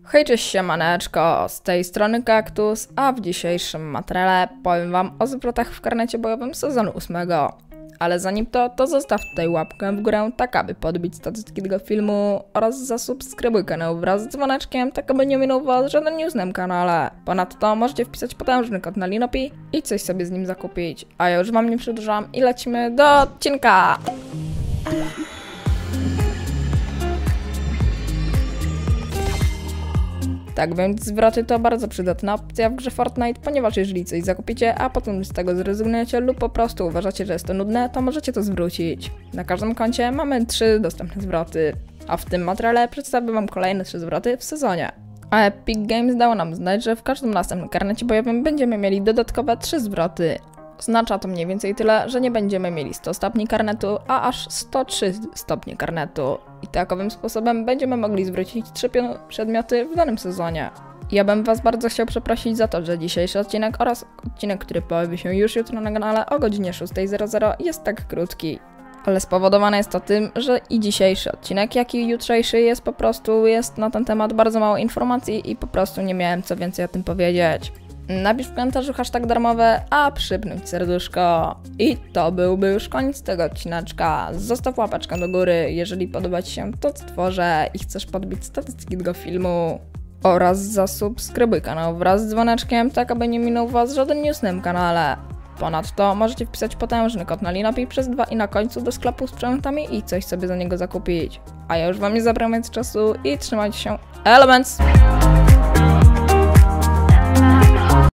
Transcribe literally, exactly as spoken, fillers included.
Hej, cześć, siemaneczko, z tej strony Kaktus, a w dzisiejszym materiale powiem wam o zwrotach w karnecie bojowym sezonu ósmego. Ale zanim to, to zostaw tutaj łapkę w górę, tak aby podbić statystyki tego filmu oraz zasubskrybuj kanał wraz z dzwoneczkiem, tak aby nie minął was żaden news na kanale. Ponadto możecie wpisać potężny kod na Linopi i coś sobie z nim zakupić. A ja już wam nie przedłużam i lecimy do odcinka! Tak więc zwroty to bardzo przydatna opcja w grze Fortnite, ponieważ jeżeli coś zakupicie, a potem z tego zrezygnujecie lub po prostu uważacie, że jest to nudne, to możecie to zwrócić. Na każdym koncie mamy trzy dostępne zwroty, a w tym materiale przedstawię wam kolejne trzy zwroty w sezonie. A Epic Games dało nam znać, że w każdym następnym karnecie bojowym będziemy mieli dodatkowe trzy zwroty. Oznacza to mniej więcej tyle, że nie będziemy mieli sto stopni karnetu, a aż sto trzy stopnie karnetu. I takowym sposobem będziemy mogli zwrócić trzy przedmioty w danym sezonie. Ja bym was bardzo chciał przeprosić za to, że dzisiejszy odcinek oraz odcinek, który pojawi się już jutro na kanale o godzinie szósta zero zero jest tak krótki. Ale spowodowane jest to tym, że i dzisiejszy odcinek, jak i jutrzejszy jest po prostu, jest na ten temat bardzo mało informacji i po prostu nie miałem co więcej o tym powiedzieć. Napisz w komentarzu hashtag darmowe, a przypnąć serduszko. I to byłby już koniec tego odcineczka. Zostaw łapeczkę do góry, jeżeli podoba ci się to, co tworzę i chcesz podbić statystyki tego filmu. Oraz zasubskrybuj kanał wraz z dzwoneczkiem, tak aby nie minął was żaden news na kanale. Ponadto możecie wpisać potężny kod na Linopi przez dwa i na końcu do sklepu z przedmiotami i coś sobie za niego zakupić. A ja już wam nie zabieram więcej czasu i trzymajcie się. Elements!